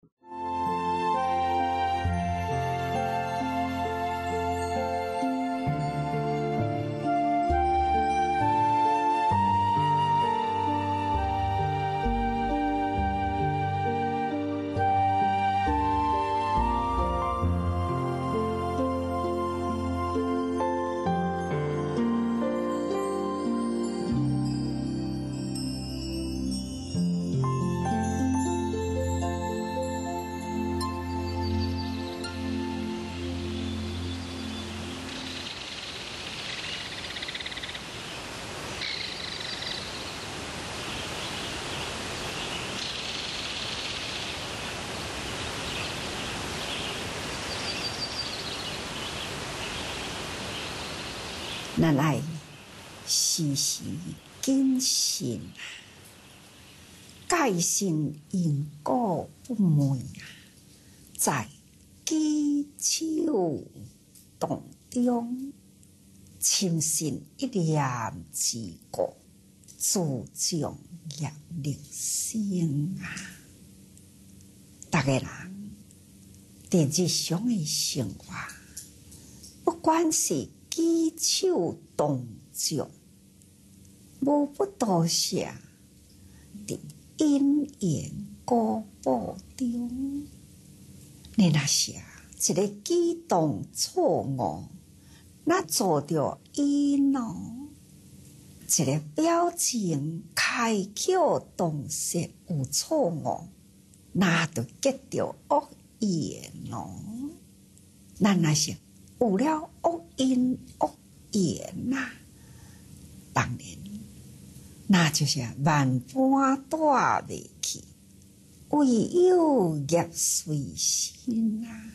咱爱时时谨慎啊，戒慎因果不昧啊，在己手动中，深信一念之过，自将业力生啊！逐个人伫日常的生活，不管是己手动作，无不多谢伫因缘果报中。你若是一个举动错误，那做着因哦；一个表情开口动作有错误，那就结着恶缘哦。咱若是有了恶因恶缘呐，当然，那就是万般带袂去，唯有业随身啊。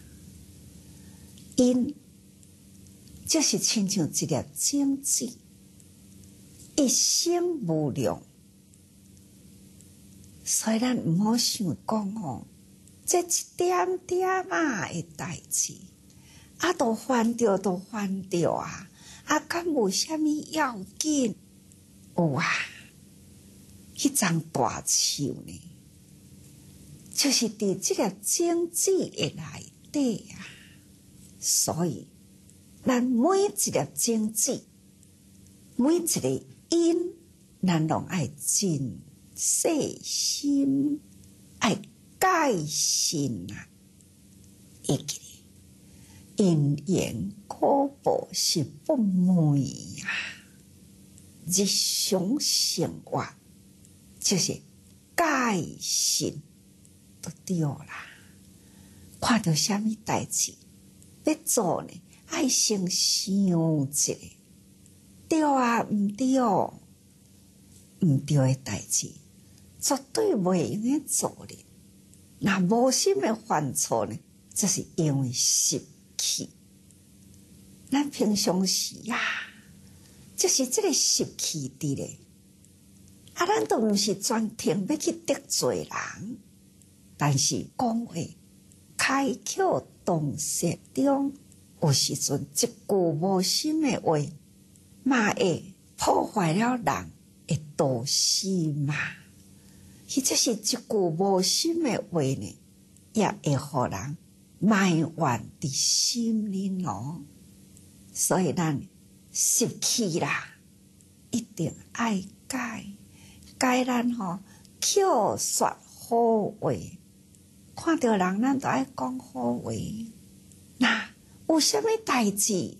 因就是亲像一粒种子，一生无量，所以咱毋好想讲哦，这一点点仔的代志。都犯着啊！敢有啥物要紧？有啊，迄丛大树呢，就是伫即个种子的内底啊。所以，咱每一粒种子，每一个因，咱拢爱真细心，爱戒慎啊，会记。因缘果报是不昧啊！日常生活就是戒慎就对啦。看到啥物代志要做呢？爱先想一下，对啊，毋对哦，毋对的代志绝对袂用个做咧。那无心的犯错呢，就是因为习气。咱平常时啊，就是这个习气伫咧，咱都毋是专程要去得罪人，但是讲话开口动舌中，有时阵一句无心的话，嘛会破坏了人的道心嘛。迄这是一句无心的话呢，也会互人埋怨伫心里咯。所以咱习气啦，一定爱改，改咱口说好话，看到人咱都爱讲好话。那有啥物代志，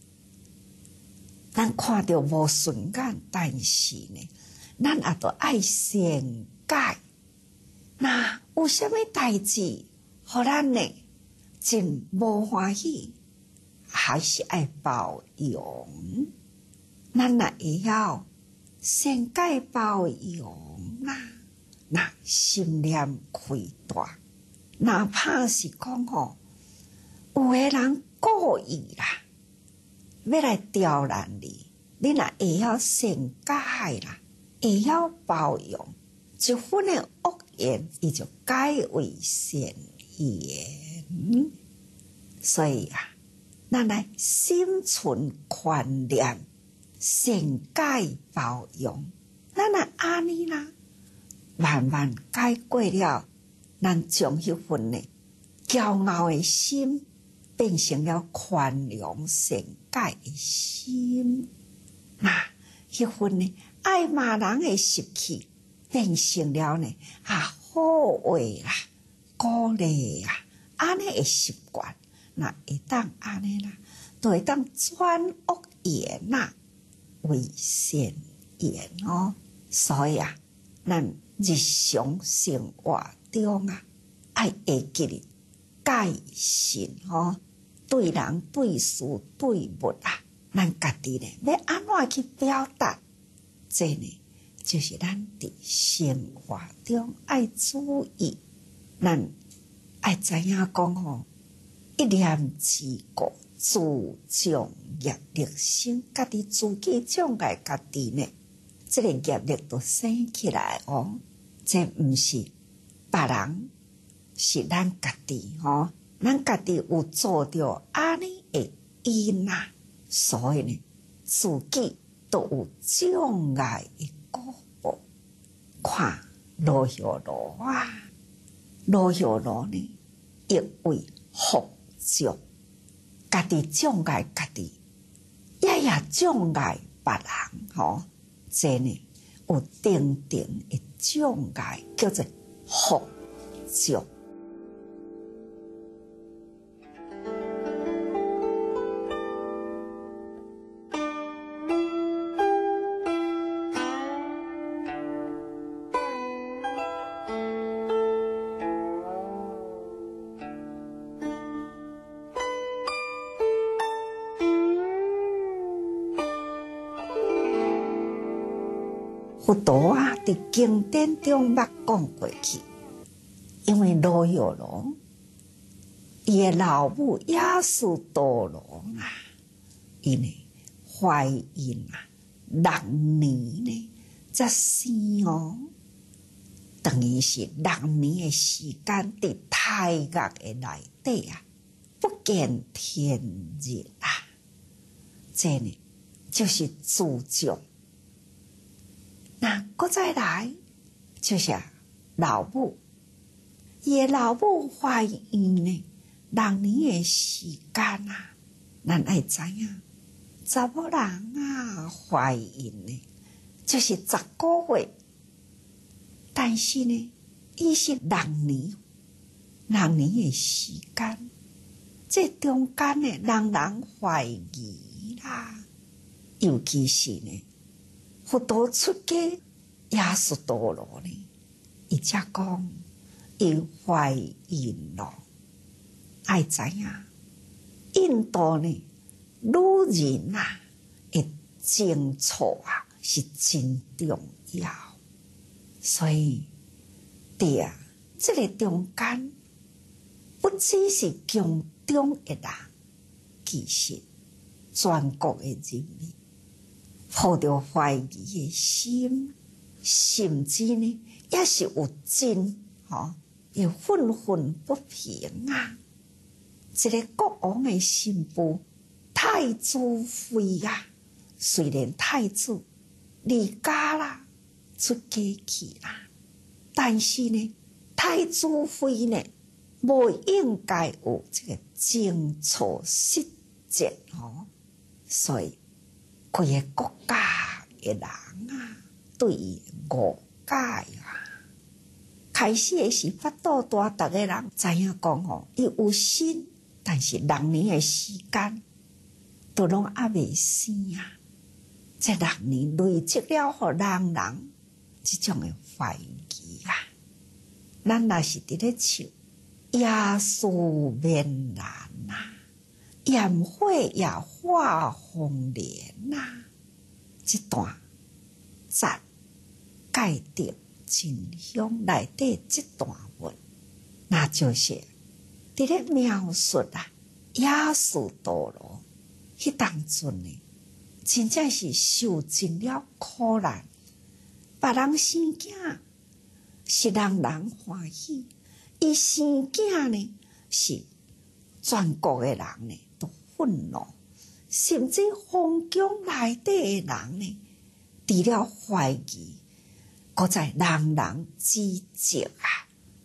咱看到无顺眼，但是呢，咱也都爱先改。那有啥物代志，互咱呢真无欢喜，还是爱包容。咱若会晓先改包容啦，那心念开大，哪怕是讲吼，有个人故意啦，要来刁难你，你若会晓先改啦，会晓包容，一分的恶缘，伊就改为善缘。所以啊，咱来心存宽念，善解包容，咱若安尼啦，慢慢解过了， 咱将迄份呢骄傲的心变成了宽容善解的心，迄份呢爱骂人的习气变成了呢好话啦、鼓励啦，安尼的习惯，那会当安尼啦，就会当转恶言为善言哦。所以咱日常生活中爱会记哩戒慎对人对事对物咱家己呢要安怎去表达，这呢就是咱伫生活中爱注意，咱爱知影讲一念之过，自障业力生，家己自己障碍家己呢，这个业力都生起来这毋是别人，是咱家己咱家己有做着安尼的因所以呢自己都有障碍的果报。看罗小罗罗小罗呢亦为福障，家己障碍家己，也障碍别人这呢有定的障碍叫做福障。佛陀伫经典中捌讲过去，因为罗药罗伊的老母耶稣多罗伊呢怀孕6年呢才生等于是6年的时间伫胎岳的内底不见天日这呢就是自障。搁再来就是老母，伊的老母怀孕呢6年的时间咱爱知影，查某人怀孕呢就是10个月，但是呢伊是6年的时间，这中间呢人人怀疑尤其是呢佛陀出家耶稣多罗呢，伊才讲伊怀孕了。爱知影，印度呢女人的清楚是真重要，所以对这个中间不只是宫中的人，其实全国的人民抱着怀疑的心，甚至呢也是有真也愤愤不平这个国王的新妇太子妃虽然太子离家啦，出家去啦，但是呢太子妃呢不应该有这个精错失节所以规个国家的人对伊误解开始的是法度大，逐个人知影讲伊有心，但是6年的时间都拢还未生这6年累积了互人这种的怀疑咱若是伫咧唱耶稣面难焰火也化红莲这段赞戒定真香内底这段文，那就是伫咧描述耶稣多罗迄当阵呢，真正是受尽了苦难，别人生囝是人人欢喜，伊生囝呢是全国的人呢都愤怒，甚至皇宫内底的人呢除了怀疑，搁在人人指责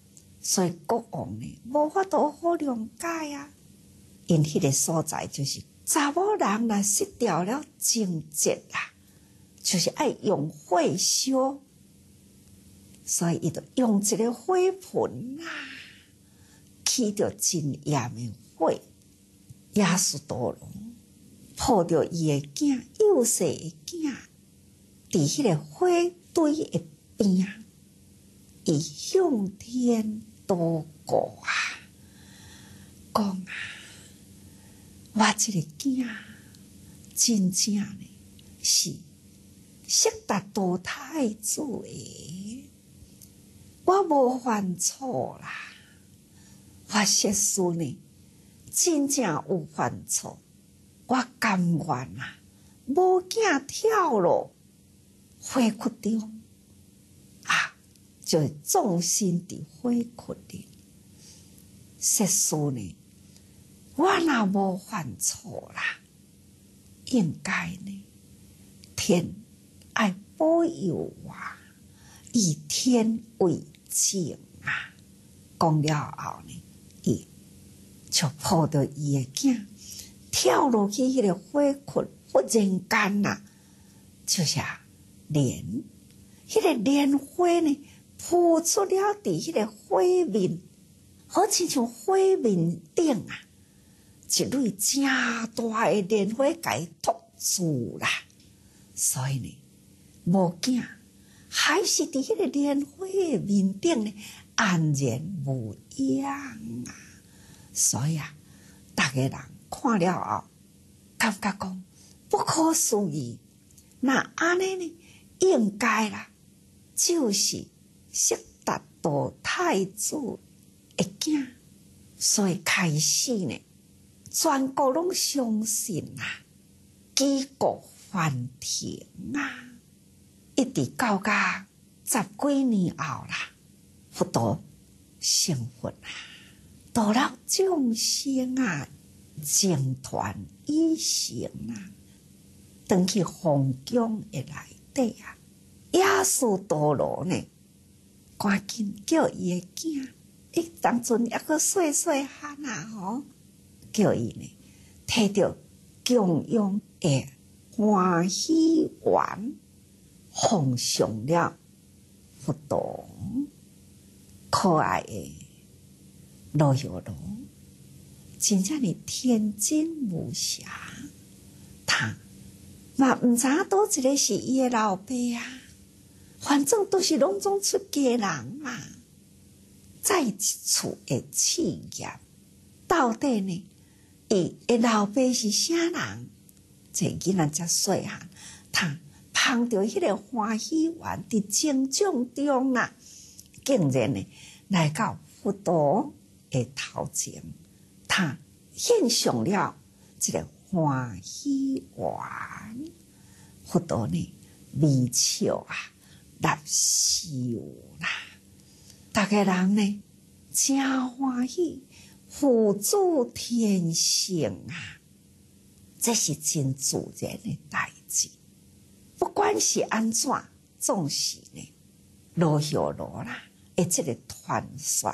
所以国王呢，无法度好谅解啊。因迄个所在就是查某人若失掉了贞洁啦，就是爱用火烧，所以伊就用一个火盆啦，起着真炎的火。耶稣多罗抱着伊的囝，幼细的囝，伫迄个火堆的边，伊向天祷告啊，讲啊，我这个囝真正呢是悉达多太子的，我无犯错啦，我实事呢真正有犯错，我甘愿啊，无囝跳落火窟中啊，就葬身伫火窟里。实事呢，我若无犯错啦，应该呢，天爱保佑我，以天为证啊。讲了后呢，伊就抱着伊的囝跳落去迄个火窟，忽然间啊，就是莲，迄个莲花呢，扑出了伫迄个火面，好亲像火面顶啊，一蕊正大的莲花甲伊托住啦。所以呢，无囝还是伫迄个莲花的面顶呢，安然无恙啊。所以啊，逐个人看了后，感觉讲不可思议。那安尼呢，应该啦，就是悉达多太子的囝。所以开始呢，全国拢相信啊，举国欢腾啊，一直到甲10几年后啦，佛陀成佛啊，度了众生啊，成团以成啊，回去皇宫的内底啊，耶稣多罗呢，赶紧叫伊的囝，伊当阵抑个细汉啊吼，叫伊呢摕着供养的欢喜丸，奉上了佛陀可爱的罗药罗，真正是天真无邪。他嘛毋知影倒一个是伊的老爸啊，反正都是拢总出家人嘛。再一次的试验，到底呢，伊的老爸是啥人？这囡仔才细汉，他碰到迄个欢喜丸伫情众中啊，竟然呢来到佛陀的头前，他献上了这个欢喜丸，佛陀呢微笑啊，纳受啦，大家人呢真欢喜，父子天性啊，这是真自然的代志。不管是安怎，总是呢罗药罗啦，的这个传说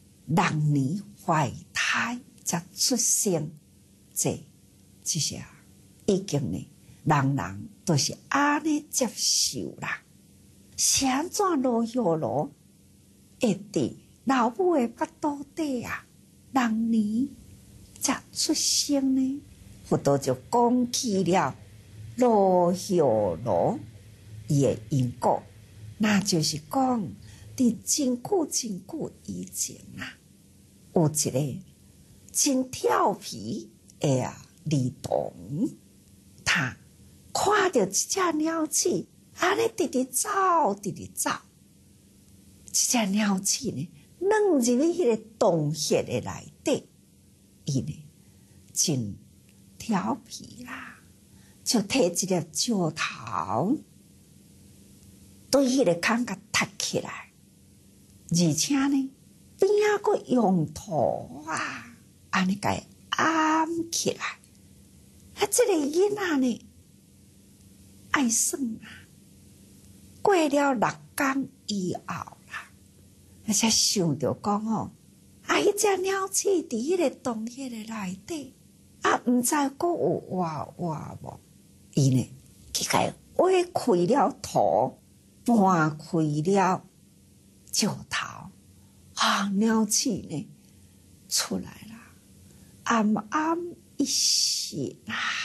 ，6年怀胎才出生，这是已经呢，人人都是安尼接受啦。是安怎罗药罗会伫老母的腹肚底啊，6年才出生呢？佛陀就讲起了罗药罗伊的因果，那就是讲伫真久真久以前啊，有一个真调皮的儿童，他看到一只鸟鼠，安尼直直走，直直走，一只鸟鼠呢，扔入去迄个洞穴的内底，伊呢真调皮啦，就摕一粒石头对迄个空甲踢起来，而且呢边仔佫用土啊，安尼甲伊按起来。啊，这个囡仔呢爱算啊，过了6天以后啦， 才想着讲哦，迄只鸟鼠伫迄个洞穴的内底，毋知阁有活无？伊呢，去甲挖开了土，搬开了石头，鸟鼠呢出来了，暗暗一息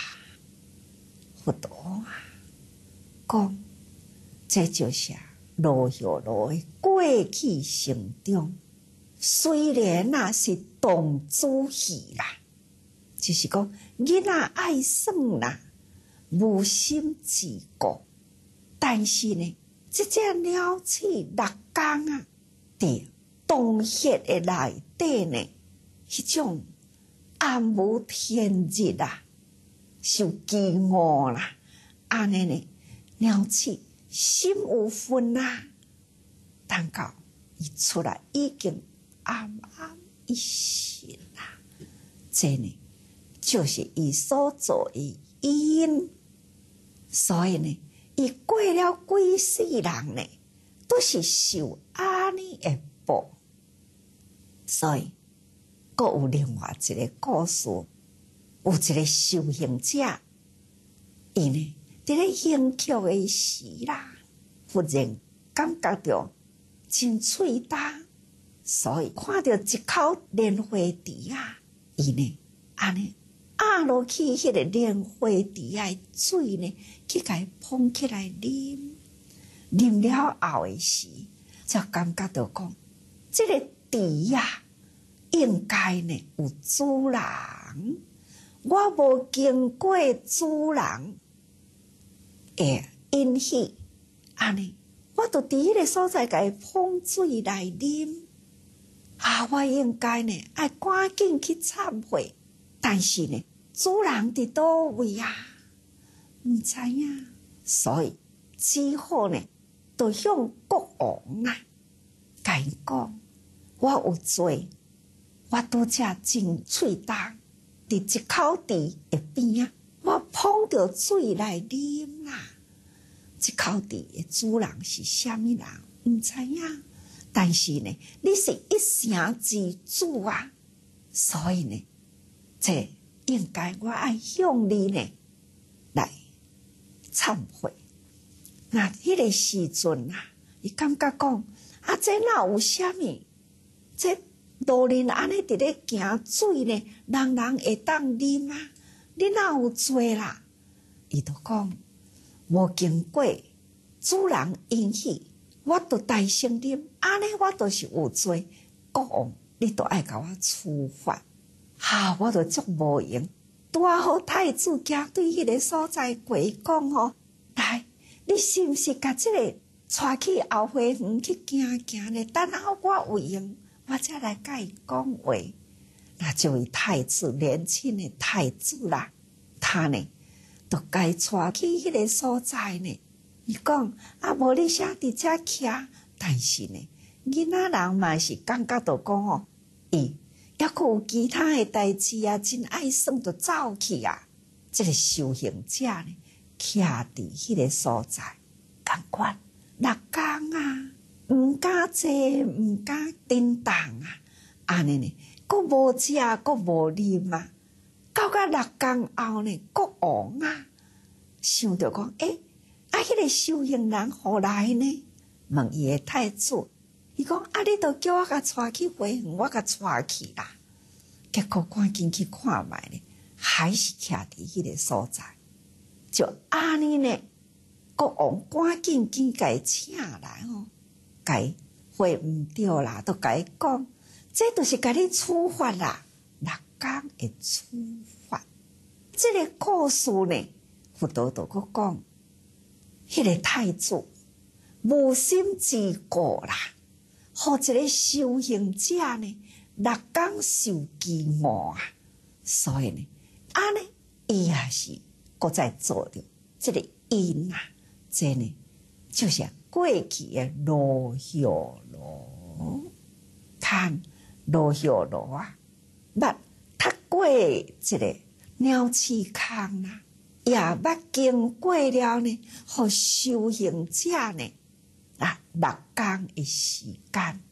糊涂讲这就是罗小罗的过去成长。虽然是童子戏啦，就是讲囡仔爱耍啦，无心自顾。但是呢，这只鸟鼠6天伫洞穴的内底呢，迄种暗无天日受饥饿啦，安尼呢，鸟鼠心有分等到伊出来已经暗暗一息啦。这呢，就是伊所做的因。所以呢，伊过了几世人呢，都是受安尼的报。所以，阁有另外一个故事，有一个修行者，伊呢，伫咧行曲的时忽然感觉到真喙焦，所以看到一口莲花池伊呢，安尼落去迄个莲花池的水呢，去甲伊捧起来啉，啉了后的时，才感觉到讲，这个池应该呢有主人，我无经过主人的允许，安尼我就伫迄个所在甲伊捧水来啉。我应该呢爱赶紧去忏悔，但是呢，主人伫倒位毋知影，所以只好呢，就向国王甲伊讲，我有罪，我拄则真喙焦，伫一口池的边我捧着水来啉啦。这口池的主人是啥物人？毋知影。但是呢，你是一城之主所以呢，这应该我爱向你呢来忏悔。那迄个时阵伊感觉讲这哪有啥物？这路人安尼伫咧行水呢，人人会当啉你哪有罪啦？伊就讲无经过主人允许，我就大声啉，安尼我就是有罪。国王，你就爱甲我处罚。我就足无用。拄好太子行对迄个所在过讲来，你是毋是甲即个带去后花园去行行呢？等候我有用，我才来甲伊讲话。那这位太子年轻的太子啦，他呢，就该带去迄个所在呢。伊讲无你啥伫遮徛，但是呢，囡仔人嘛是感觉到讲伊抑佫有其他的代志真爱耍就走去这个修行者呢，徛伫迄个所在，感觉6天毋敢坐，毋敢叮当安尼呢，佫无食，佫无啉到6天后呢，国王想着讲迄个修行人何来呢？问伊的太子，伊讲你都叫我甲带去花园，我甲带去啦。结果赶紧去看觅呢，还是徛伫迄个所在。就安尼呢，国王赶紧甲伊请来甲伊会毋对啦，都甲伊讲，这就是甲你处罚啦，6天的处罚。这个故事呢，佛陀就佫讲。迄个太子无心自顾啦，互一个修行者呢6天受饥饿所以呢，安尼伊也是搁再做着这个因这呢就是过去的罗小罗，看罗小罗捌踏过这个鸟鼠坑也捌经过了呢，互修行者呢6天的时间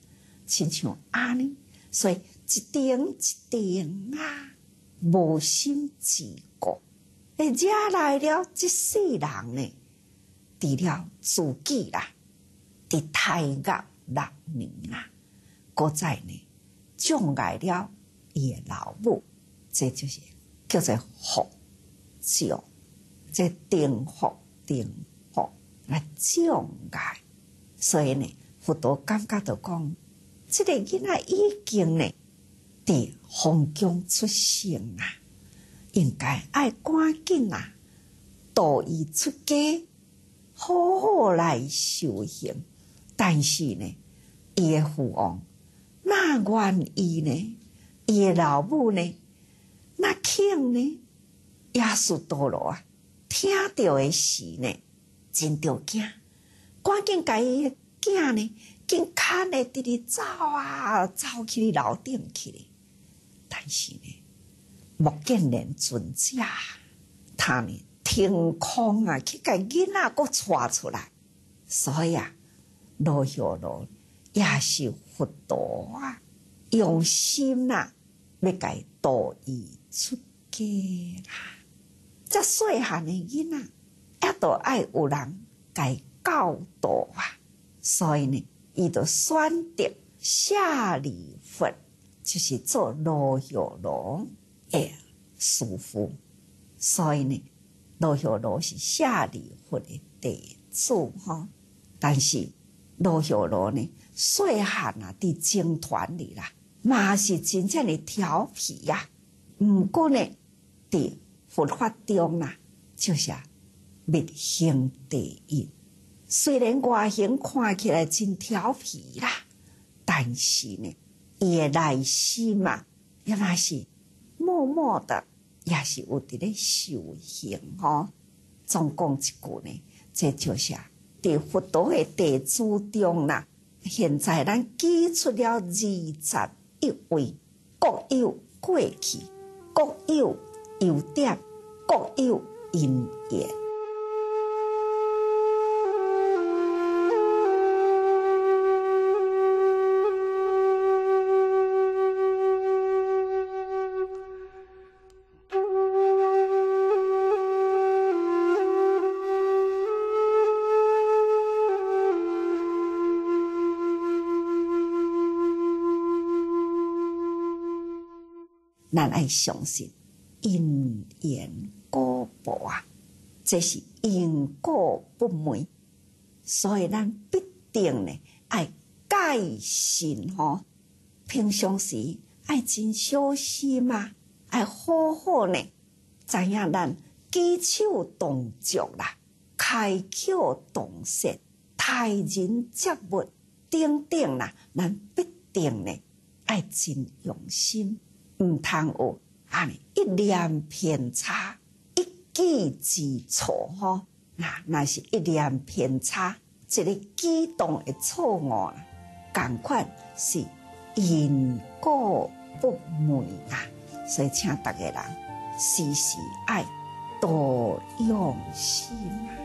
亲像安尼，所以一定一定啊，无心自顾，会惹来了一世人呢，除了自己啦，伫大狱6年啦，搁再呢障碍了伊的老母，这就是叫做福障，这定福来障碍。所以呢，佛陀感觉到讲，这个囡仔已经呢伫风中出生啊，应该爱赶紧啊，度伊出家，好好来修行。但是呢，伊的父王哪愿意呢？伊的老母呢，那肯呢？耶稣多罗啊，听到的时呢，真着惊，赶紧甲伊的囝呢，紧牵的直直走啊，走去楼顶去咧。但是呢，目犍连尊者他呢腾空啊，去甲囡仔搁带出来，所以啊，罗修罗也是佛陀啊，用心啊，要甲伊度伊出家啦。这细汉的囡仔，也都爱有人甲伊教导啊，所以呢，伊就选择舍利弗，就是做罗修罗的师父。所以呢，罗修罗是舍利弗的弟子哈。但是罗修罗呢，细汉啊，伫僧团里啦，嘛是真正的调皮呀。毋过呢，伫佛法中啦，就是密行第一。虽然外形看起来真调皮啦，但是呢，伊的内心嘛，也嘛是默默的，也是有伫咧修行吼。总讲一句呢，这就是伫佛陀的弟子中啦。现在咱举出了21位，各有过去，各有优点，各有因缘。咱爱相信因缘果报啊，这是因果不昧，所以咱必定呢爱戒慎吼。平常时爱真小心啊，爱好好呢，知影咱举手动足啦，开口动舌，待人接物等等啦，咱必定呢爱真用心。毋通有一念偏差，一己之错吼。那是一念偏差，一个举动的错误啦，同款是因果不昧啊。所以请大家人时时爱多用心啊。